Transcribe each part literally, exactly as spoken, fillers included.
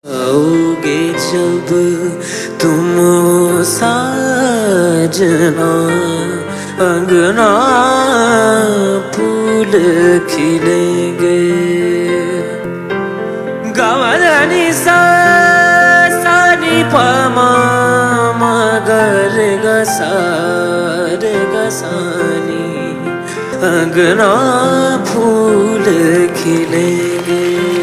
आओगे जब तुम साजना, अंगना फूल खिलेंगे। गवनी सा सानी पमा मगर गसार गसानी, अंगना फूल खिलेंगे।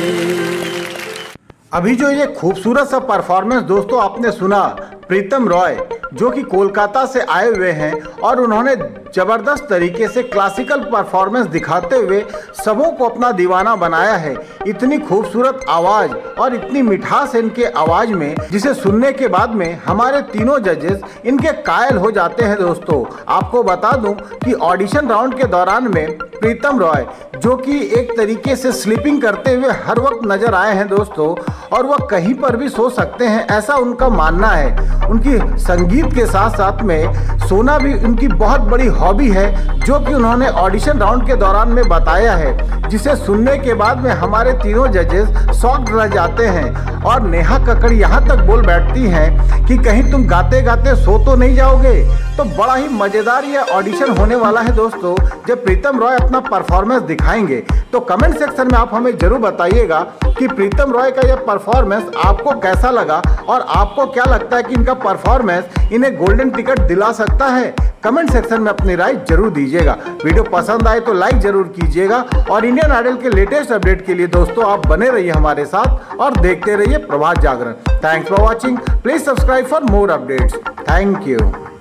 अभी जो ये खूबसूरत सा परफॉर्मेंस दोस्तों आपने सुना प्रीतम रॉय, जो कि कोलकाता से आए हुए हैं और उन्होंने ज़बरदस्त तरीके से क्लासिकल परफॉर्मेंस दिखाते हुए सबों को अपना दीवाना बनाया है। इतनी खूबसूरत आवाज़ और इतनी मिठास है इनके आवाज़ में, जिसे सुनने के बाद में हमारे तीनों जजेस इनके कायल हो जाते हैं। दोस्तों आपको बता दूं कि ऑडिशन राउंड के दौरान में प्रीतम रॉय, जो कि एक तरीके से स्लीपिंग करते हुए हर वक्त नजर आए हैं दोस्तों, और वह कहीं पर भी सो सकते हैं ऐसा उनका मानना है। उनकी संगीत के साथ साथ में सोना भी उनकी बहुत बड़ी हॉबी है, जो कि उन्होंने ऑडिशन राउंड के दौरान में बताया है, जिसे सुनने के बाद में हमारे तीनों जजेस शॉक्ड रह जाते हैं। और नेहा कक्कड़ यहाँ तक बोल बैठती हैं कि कहीं तुम गाते गाते सो तो नहीं जाओगे। तो बड़ा ही मजेदार यह ऑडिशन होने वाला है दोस्तों, जब प्रीतम रॉय अपना परफॉर्मेंस दिखाएंगे। तो कमेंट सेक्शन में आप हमें जरूर बताइएगा कि प्रीतम रॉय का यह परफॉर्मेंस आपको कैसा लगा, और आपको क्या लगता है कि इनका परफॉर्मेंस इन्हें गोल्डन टिकट दिला सकता है। कमेंट सेक्शन में अपनी राय जरूर दीजिएगा। वीडियो पसंद आए तो लाइक जरूर कीजिएगा, और इंडियन आइडल के लेटेस्ट अपडेट के लिए दोस्तों आप बने रहिए हमारे साथ और देखते रहिए Prabhat Jagran. Thanks for watching. Please subscribe for more updates. Thank you.